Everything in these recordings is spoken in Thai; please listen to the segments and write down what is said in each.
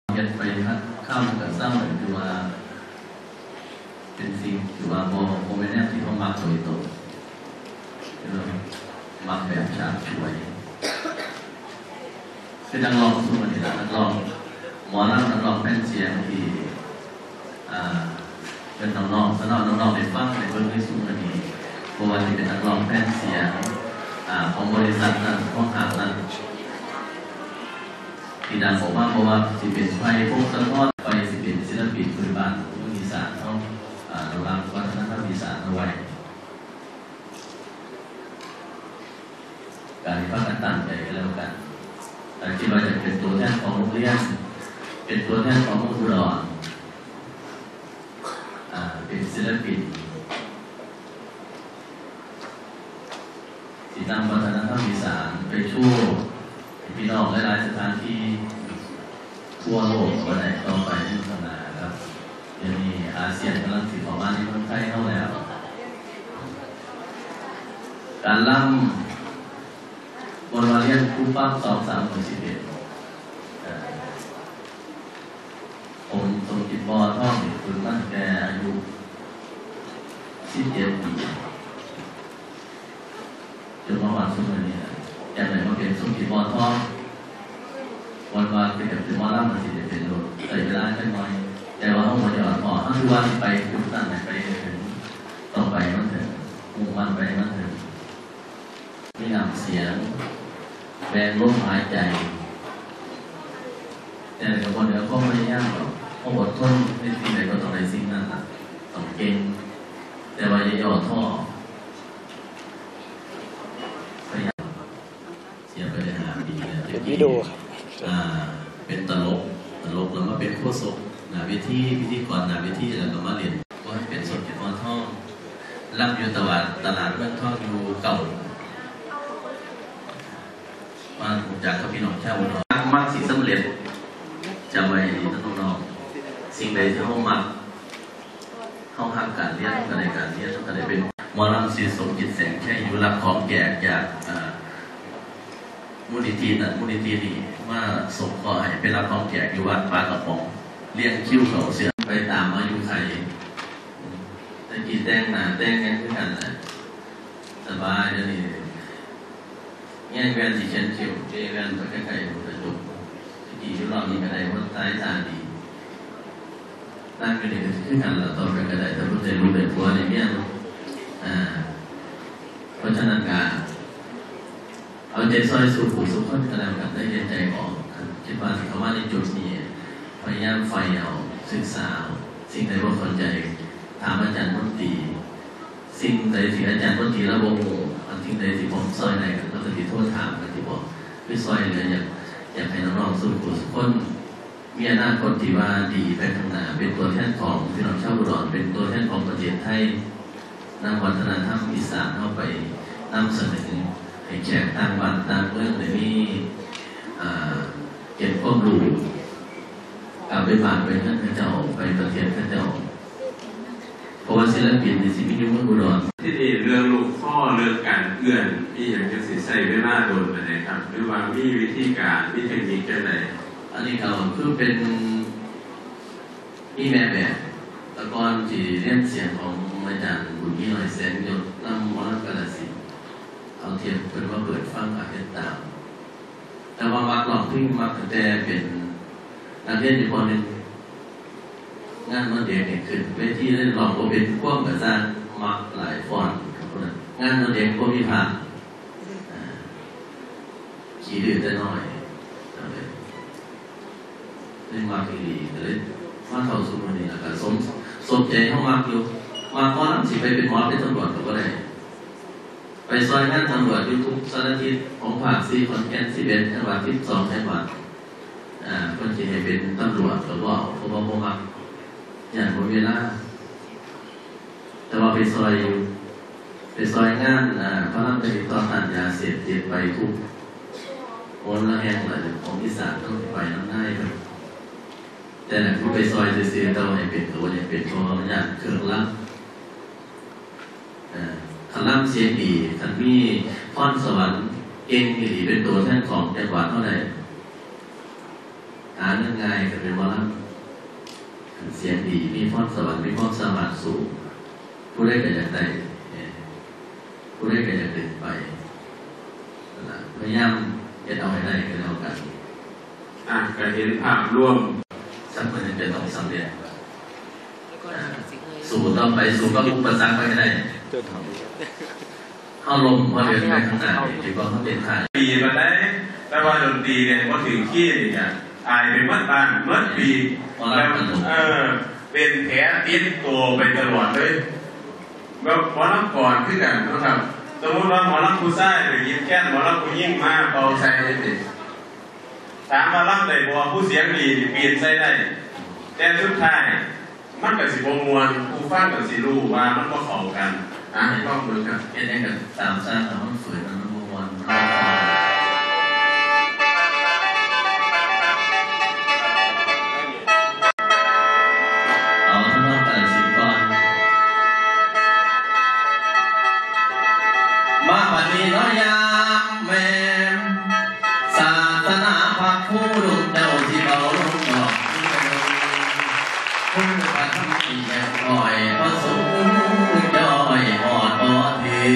เก็บไปข้ามกับเศร้าคือว่าเป็นสิ่งคือว่าโมเมนต์ที่เขามักโดยตรงมักแบบฉาบฉวยคือนักร้องสุดมันนี่แหละนักร้องหมอนักร้องเป็นเสียงที่เป็นน้องๆในฟังในเบื้องที่สูงมันนี่เพราะว่าที่เป็นนักร้องแผ่นเสียงของบริษัทนั้นของห้างนั้นที่ดังบอกว่าเพราะว่าสิเป็นไฟพวกสะท้อนไปสิเป็นศิลปินพื้นบ้านของอีสานเขาระวังวัฒนธรรมอีสานเอาไว้การที่พักกันตั้งใจกันแล้วกันแต่คิดว่าจะเป็นตัวแทนของโรงเรียนเป็นตัวแทนของอุดรเป็นศิลปินที่นำวัฒนธรรมอีสานไปช่วยพี่น้องหลายๆสถานที่ทั่วโลกวันไหนต่อไปในข้างหน้าครับยังมีอาเซียนกำลังสิเข้ามาในเมืองไทยเข้าแล้วการล่ำบนวาเรียนคู่ปั๊บ2-3-11ผมสมจิตบอท่องคุณตั้งแต่อายุ17 ปีจนมาวันสุดนี้อย่างไรมาเป็นสมจิตบอท่องวันเป็นกับถึงว่าล่ำมันสิจะเป็นโดดแต่เวลาแค่น้อยแต่ว่าต้องมาหยอดพอทั้งทุกวันไปคุณตั้งไหนไปถึงต่อไปมันถึงมุ่งมันไปมันถึงมีน้ำเสียงแรงลมหายใจแต่กับคนเดียวก็ไม่ยากหรอกเขาอดทนในสิ่งใดก็ต้องในสิ่งนั้นต้องเก่งแต่ว่าอย่าย่อท้อพยายามเสียไปได้5 ปีเป็นวิดีโอครับเป็นตลกแล้วมาเป็นโฆษกหน้าเวทีพิธีกรหน้าเวทีแล้วก็มาเรียนก็ให้เป็นสมจิตมอท่องรับอยู่ตลาดเมืองท่องอยู่เก่ามาจากกับพี่น้องชาวอุดรมักสิ่งสำเร็จจำไว้น้องๆสิ่งใดที่เขามักเขาห้ามการเรียนก็ในการเรียนก็ได้เป็นมอลำศิลป์สมจิตแสงแค่อยู่รับของแก่จากมูลนิธินี่ว่าส่งข้อให้ไปรับของแก่อยู่วัดปลากระป๋องเลี้ยงคิ้วเขาเสือไปตามมาอยู่ไข่แต่กี่แต่งหน้าแต่งกันด้วยกันนะสบายเดี๋ยวนี้แง่แวนสีเชนเชียวแวนไปใกล้ๆหัวจุกกี่ยุโรปนี้ก็ได้ว่าตายตาดีนั่นก็เลยขึ้นกันเราต่อไปก็ได้แต่รู้ใจรู้เลยตัวในเนี้ยเพราะฉะนั้นการเอาใจซอยสู่ผู้สุขคนกระทำกันได้เย็นใจออกคิดว่าที่เขาว่าในจุดนี้พยายามไฟเอาศึกษาสิ่งใดว่าคนใจถามอาจารย์มนตรีสิ่งใดที่อาจารย์มนตรีระบบสิ่งใดที่ผมซอยไหนก็จะติดโทษถามกันที่บอกไม่ซอยเลยอยากให้น้องๆสู่ผู้สุขคนมีอนาคตที่ว่าดีไปข้างหน้าเป็นตัวแทนของพี่น้องชาวอุดรเป็นตัวแทนของประเทศไทยนำวัฒนธรรมอีสานเข้าไปนำเสนอให้แขกต่างบ้านต่างเมืองในนี้เก็บข้อมูลกลับไปฝากไปท่านพระเจ้าไปประเทศพระเจ้าเพราะว่าศิลปินในสิ่งที่ยุ่งกับอุดรที่นี่เรื่องลูกข้อเรื่องการเอื้อนที่อย่างจะสิใส่เวลาโดนไปไหนครับหรือว่ามีวิธีการมีเทคนิคแค่ไหนอันนี้เขาคือเป็นมีแบบตะกอนที่เรียนเสียงของอาจารย์บุญมีหน่อยแสนยศนำมรกาศิลป์เอาเทียบเป็นว่าเปิดฟังอาจจะตามแต่ว่ามักหลอกที่มักแต่เป็นนักเรียนอยู่คนหนึ่งงานมันเด็กเนี่ยขึ้นเวทีได้ลองว่าเป็นพวกกระซ่ามักหลายฟอนงานมันเด็กก็มีผ่านขี่ดื้อแต่น้อยเล่นมาดีเลยมาเท่าสุดวันนี้แล้วก็สมใจเขามากอยู่มาก้อนสิไปเป็นหมอเป็นตำรวจก็ได้ไปซอยงานตำรวจอยู่ทุกสัปดาห์ของภาค4ขอนแก่น11จังหวัด12จังหวัดคนที่ให้เป็นตำรวจก็ว่าเพราะว่าพวกมักอย่างหมดเวลาแต่ว่าไปซอยงานพระราชกิจต่อต้านยาเสพติดไปทุกคนละแห่งเลยของอีสานต้องไปน้ำได้ครับแต่หากผู้ไปซอยเสียเราให้เป็นตัวเนี่ยเป็นตัวอย่างเครื่องล้ำขันล้ำเสียงดีขันมีพรสวรรค์เก่งดีเป็นตัวแทนของจังหวัดเท่าไหร่หาเงินง่ายก็เป็นว่าเสียงดีมีพรสวรรค์มีความสามารถสูงผู้ได้ก็อยากได้ผู้ได้ก็อยากดึงไปพยายามจะเอาให้ได้ก็แล้วกันก็เห็นภาพร่วมสักคนจะต้องสำเร็จสู่ต่อไปสู่ก็อุปสรรคไปได้เข้าลมพอเดินไปข้างหน้าถือว่าเขาเป็นท่าปีมาได้แต่ว่าดนตรีเนี่ยพอถึงขี้เนี่ยอายเป็นมัดบ้านมัดปีแล้วเป็นแผลติดตัวไปตลอดเลยแบบหมอลำก่อนขึ้นกันนะครับสมมติว่าหมอลำผู้ชายหรือยิ้มแก้มหมอลำผู้ยิ่งมาเบาใส่ได้ถามมาลำใดบัวผู้เสียงดีเปลี่ยนใส่ได้แต่สุดท้ายมันกับสิบมวลผู้ฟังกับสิรู้ว่ามันก็เข้ากันต้องดูครับเห็นได้กับตามสร้างแต่มันฝืนมันมวลมาปฏิโนยามแม่ศาสนาพักผู้ดุจเจ้าที่เบาลงดอกผู้ปฏิบัติแย่คอยพระสูงย่อยหอดบ่เที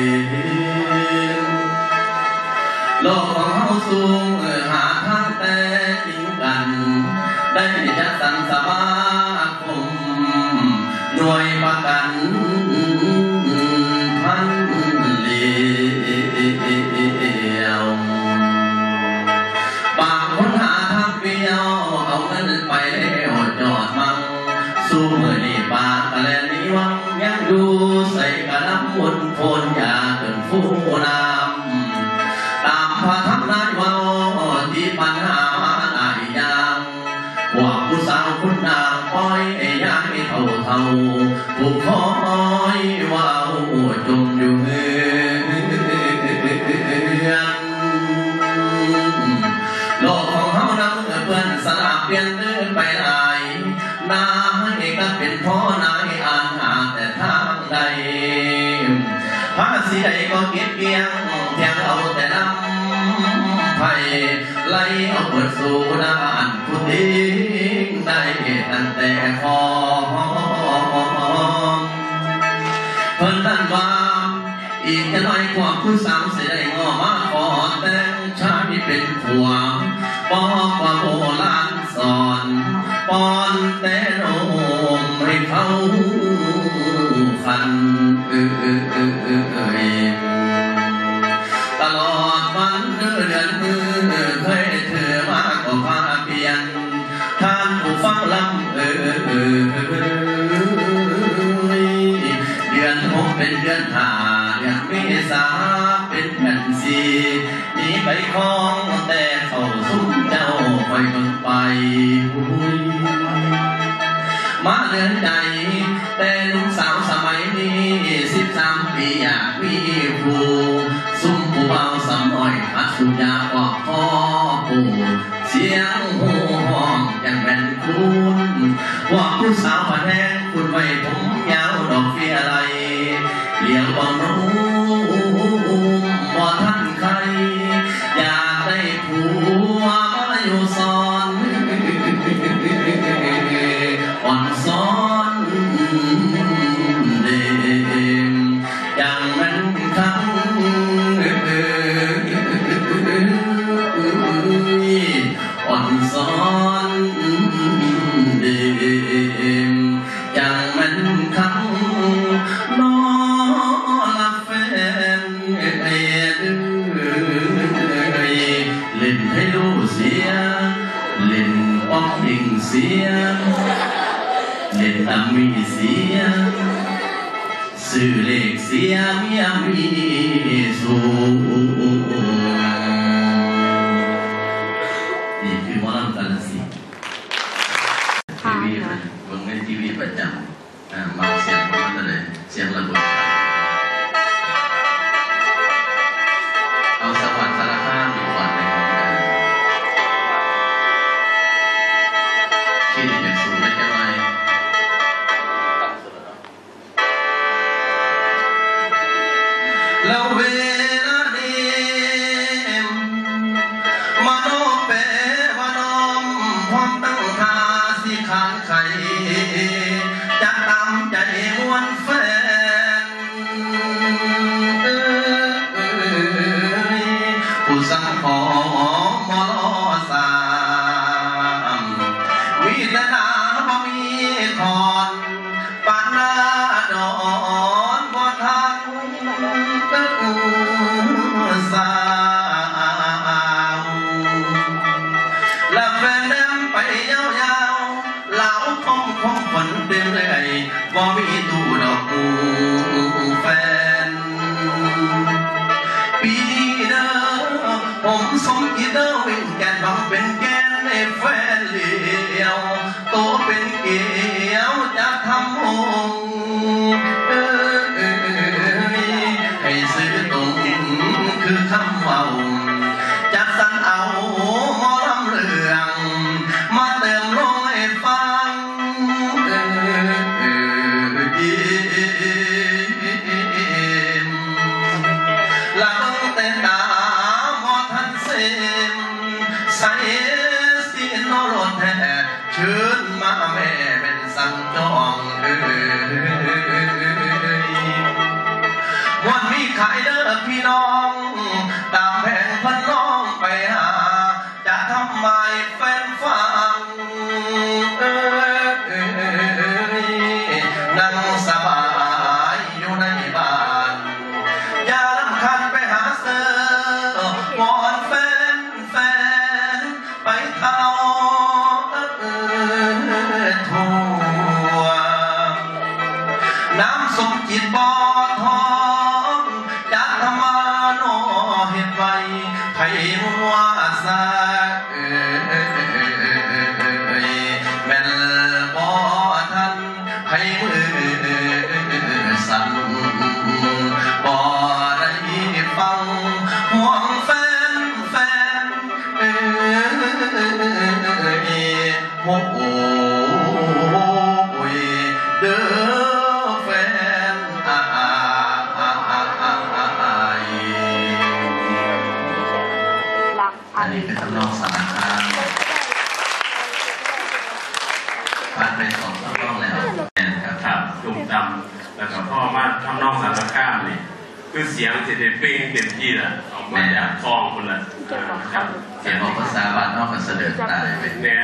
โลกของเฮาสูงหาทางแต่จริงกันได้จัดสรรสมาคมหน่วยประกันพันเลี้ยวบางคนหาทางเปี้ยวเอาเงินไปแล้วจอดมังสู้เมื่อนี่ปากกะแลนี้วังยังดูใส่กระน้ำวนโพนยาจนฟูน้ำตามพระธรรมนายว่าที่ปัญหาหลายอย่างว่าผู้สาวคนนางปล่อยยาไม่เท่าผู้คอยว่าจมอยู่เฮือนโลกของเฮานั้นเพื่อนสลาเปลี่ยนเดินไปไหนนาให้ก็เป็นพ่อนายอ่านหาแต่ทางใดภาษีใดก็เก็บเพียงเพียงเอาแต่น้ำไผ่ไล่เอาเปิดสู่ด้านผู้ทิ้งได้ตั้งแต่คอเพิ่นนั่นว่าอีกจะน้อยกว่าผู้สาวเสียได้งอมาขอแต่งชาติเป็นผัวบอกว่าโบราณสอนปอนแต่โนมให้เขาคันตลอดวันเดือนมือเคยเธอมากกว่าพาเปลี่ยนท่านผู้ฟังลำเดือนหกเป็นเดือนห้าเดือนเมษาเป็นเดือนสี่นี้ไปคล้องแต่เข้าซุ้มเจ้าคอยเบิ่งไปมาเดือนใดแต่ลุงสาวสมัยนี้13 ปีอยากมีผู้ซุ้มผู้เบาสำน้อยอัดสุญญาออกคอผู้เสียงหูห้องยังเป็นคุณว่าผู้สาวผ่านแห้งคุณไว้ผมยาวดอกเฟียอะไรเลี้ยงบ่รู้ว่าท่านใครอยากได้ผัวมาอยู่ซ้อนอ่อนซ้อนเดิมอย่างมันทั้งอ่อนซ้อนเดิมอย่างมันทั้งน้อละแฟนเล่นให้รู้เสียเล่นอ้อมดิ่งเสียเล่นตามมีเสียสื่อเลขเสียเมียมีสูนี่คือหมอลำกาฬสินธุ์ทีวีมันเป็นทีวีประจำมาเสียงมันเลยเสียงระเบิดเอาสวัสดิ์สารคามอีกวันหนึ่งที่นี่เป็นสูงไม่ใช่ไหมแล้วเวลานี้มโนเปมโนมวนแฟนผู้สังขอมอลอสามวิทนาบ่มีคอนปานนาดอนบ่ทันสาวและแฟนแนมไปยาวๆเหล่าคงฝนเรื่อยๆบ่มีตู้ดอกมูแฟนปีเด้อผมสมคิดเด้อวิ่งแกนบังเป็นแกนในแฟนเลี้ยวโตเป็นเกี่ยวจะทำหงให้ซื้อตรงคือคำว่าจัดสรรเอาหมอลำเรื่องมาเติมลงให้ฟังหลังแต่ตาหมอทันเซ็มใส่สีโนโรแท้เชิญมาแม่เป็นสั่งจองวันมีขายเด้อพี่น้องตามแผงพันน้องไปหาจะทำไมแฟนฟังนั่งสบายอยู่ในบ้านอย่ารำคาญไปหาเสือวอนแฟนไปเท่าทั่วน้ำสมจิตบ่อทองจัดธรรมาโนเห็ดไว้ไผ่มัวซาแม่นบ่ทันไผ่มือสั่นบ่ได้ฟังห่วงแฟนโอ้โหเด้อแฟนอันนี้เป็นทำนองสารคามผ่านไป2-3รอบแล้วครับจุ่มดำแล้วก็พ่อมาทำนองสารคามนี่คือเสียงเสียงเป้งเต็มที่แหละออกมาจากคลองคนละครับเสียงของภาษาบ้านนอกมันเสด็จตายไปเนี่ย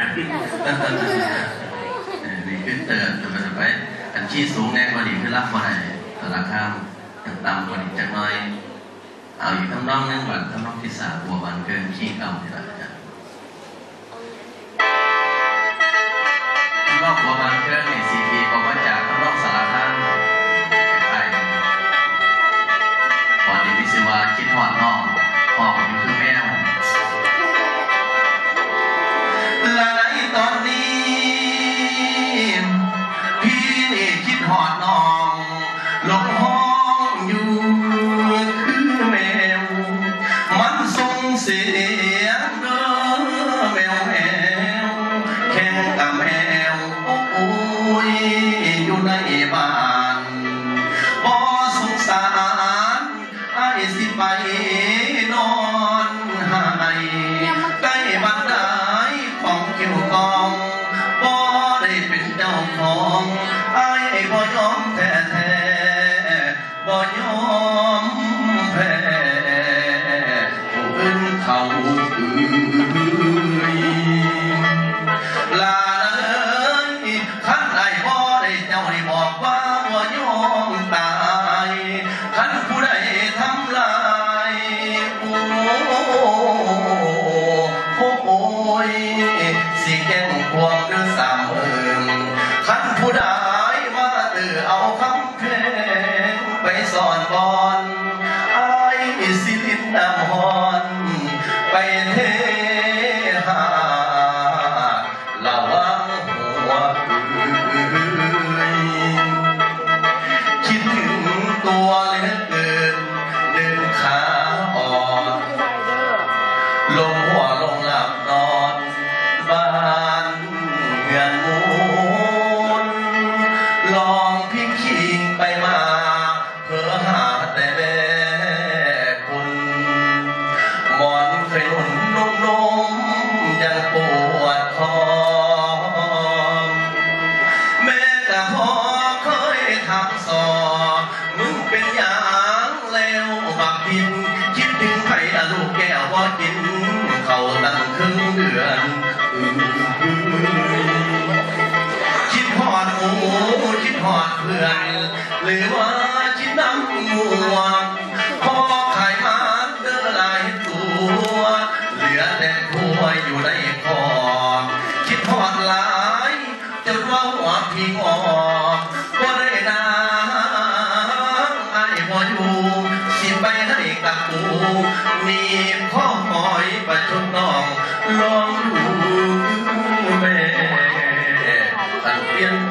นี่ขึ้นเตือนจะมันจะไปอันชี้สูงแน่กว่านี้ขึ้นรับมาไหนสารคามยังต่ำกว่านี้จังน้อยเอาอีกทำนองนึงวันทำนองที่3บัวบันเกินขี้เก่าที่ละจ้ะทำนองบัวบันเกินนี่4 ปีบอกว่าจากทำนองสารคามใกล้ๆก่อนที่พิศิวาคิดหอดนอกหอบอยู่คือแมวและในตอนนี้พี่นี่คิดหอดน้องหลงห้องอยู่คือแมวมันส่งเสียงเด้อแมวแข่งกับแมวโอ้ยอยู่ในบ้านบ่สงสารไอ้สิไปนอนคิดหอดหมูคิดหอดเพื่อนหรือว่าคิดน้ำมัวพอขายมาเดินหลายตัวเหลือแต่ผัวอยู่ในคอคิดหอดหลายจนว่าหัวพิงออกก็ได้นาไอ้พออยู่สิไปให้กับกูมีข้อหอยประชดน้องลองดูแม่ตันเปลี่ยน